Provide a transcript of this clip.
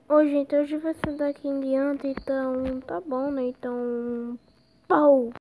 Ô, gente, hoje vai ser daqui em diante, então tá bom, né? Então, pau!